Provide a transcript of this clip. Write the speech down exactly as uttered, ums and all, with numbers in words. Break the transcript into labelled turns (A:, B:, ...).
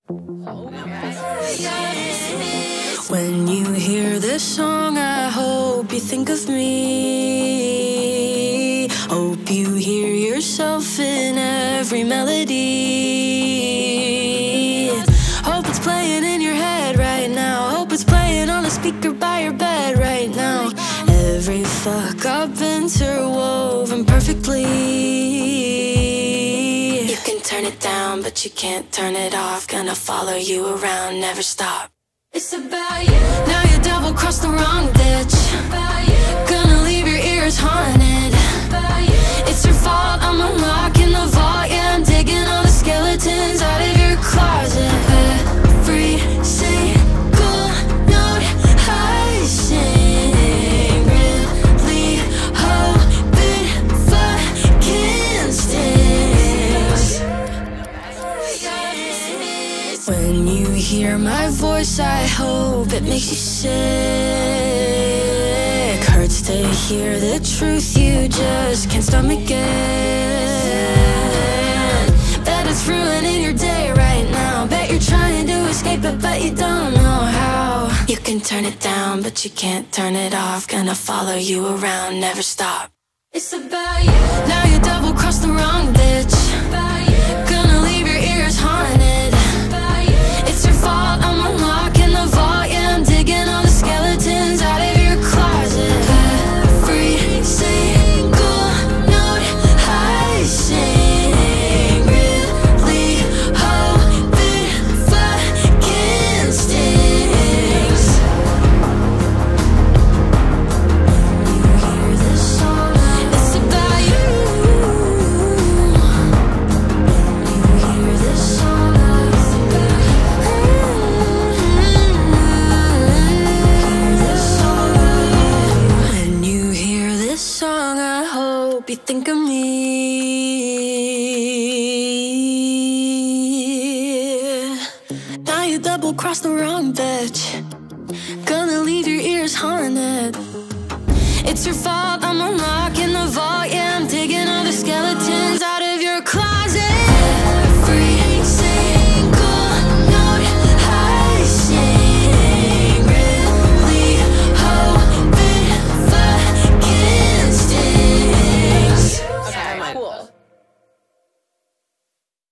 A: When you hear this song, I hope you think of me. Hope you hear yourself in every melody. Hope it's playing in your head right now. Hope it's playing on the speaker by your bed right now. Every fuck up interwoven perfectly. You can turn it down, but you can't turn it off. Gonna follow you around, never stop. It's about you. Now you double crossed the wrong bitch. Gonna leave your ears haunted. It's your fault, I'm unlocking the vault. Yeah, I'm digging all the skeletons out of your closet. Every single note I sing, really hope it fucking stings. When you hear my voice, I hope it makes you sick. Hurts to hear the truth, you just can't stomach it. Bet it's ruining your day right now. Bet you're trying to escape it, but you don't know how. You can turn it down, but you can't turn it off. Gonna follow you around, never stop. It's about you. Now you double crossed the wrong bitch. Gonna leave your ears haunted. It's your fault, I'm unlocking the vault. Yeah, I'm digging all the skeletons out of your closet. Every single note I sing, really hope it fucking stings. When you hear this song, it's about you. When you hear this song, it's about you. When you hear this song, I hope you think of me. Now you double crossed the wrong bitch. Gonna leave your ears haunted. It's your fault, I'm alive.